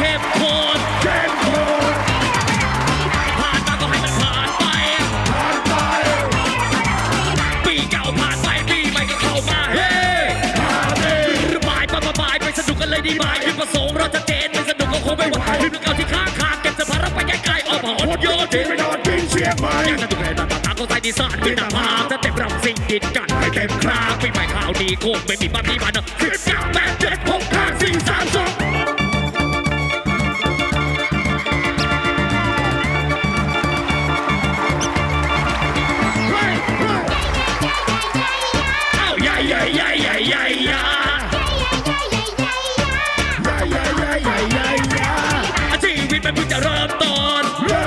เข้มข้นผ่านมาก็ให้มันผ่านไปปีเก่าผ่านไปปีใหม่ก็เข้ามาเฮ้ระบายไปสนุกกันเลยดีไหมจุดประสงค์เราจะเจนไม่สนุกก็คงไม่ไหวลืมเก่าที่ค้างคาเก็บสภาระไปไกลๆออกมาโยนทิ้งไปนอนทิ้งเชียงใหม่อยากจะดูแลตาก็ใส่ดีสานมีหน้าผากถ้าเต็มรำสิ่งดินกันให้เต็มคราปีใหม่ข่าวดีคงไม่มีบ้านที่มัน10 9 8 7 6 5 4 3 2ชีวิตมันเพิ่งจะเริ่มต้น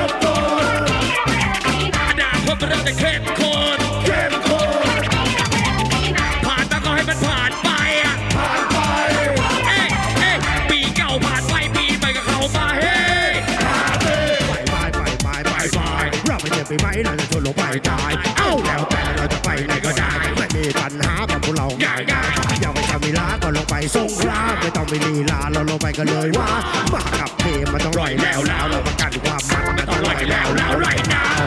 อนาคตมันเริ่มจะเข้มข้นผ่านมาก็ให้มันผ่านไปปีเก่าผ่านไปปีใหม่ก็เข้ามาเฮ้เราไม่เจอปีใหม่เราจะชวนลงไปตายแล้วแต่เราจะไปไหนก็ได้ไม่มีปัญหากับพวกเราง่ายอย่าไปทำมีลาก็ลงไปสงครามไม่ต้องไปลีลาเราลงไปกันเลยว่ามากับเพลงมันต้องร่อยแล้วเราประกันความมันต้องร่อยแล้วไรดาว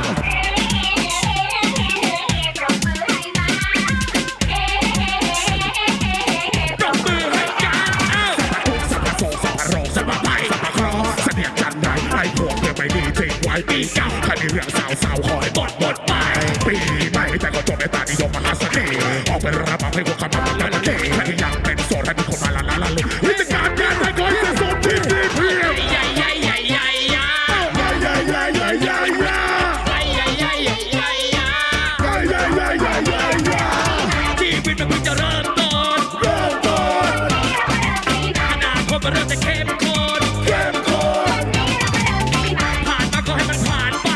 ปรบมือให้กันสับโซ่สับโรสับไปสับครอเสนียดจันไรไอ้พวกเพื่อไม่ดีทิ้งไว้ปีเก่าใครมีเรื่องสาวคอยหมดไปปีใหม่แต่ก็จบในตานิยมมหาเสน่ห์ออกเป็นระบับให้พวกเขามาละละเล่ใครที่ยังเป็นโสดให้เป็นคนมาละลุวิธีการงานให้คอยจะสดที่ดีเพียงชีวิตมันเพิ่งจะเริ่มต้นอนาคตมันเริ่มจะเข้มข้นผ่านมาก็ให้มันผ่านไป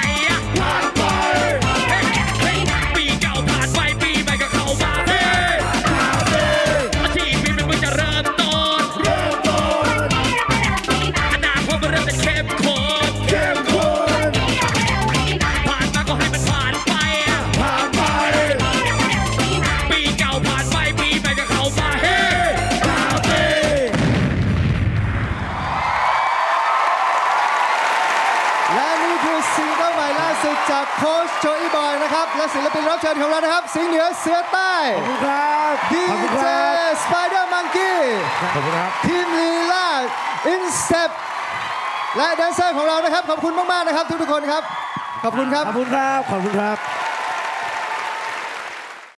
ปีเก่าผ่านไปปีใหม่ก็เข้ามาชีวิตมันเพิ่งจะเริ่มต้นอนาคตมันเริ่มจะเข้มข้นผ่านมาก็ให้มันผ่านไปปีเก่าผ่านไปปีใหม่ก็เข้ามาและนี่คือซิงเกิลใหม่ล่าสุดจากโค้ชโจอี้บอยนะครับและศิลปินรับเชิญของเรานะครับสิงห์เหนือเสือใต้ขอบคุณครับดีเจสไปเดอร์มังกี้ขอบคุณครับทีมลีลาอินสเต็ปและแดนเซอร์ของเรานะครับขอบคุณมากๆนะครับทุกคนครับขอบคุณครับ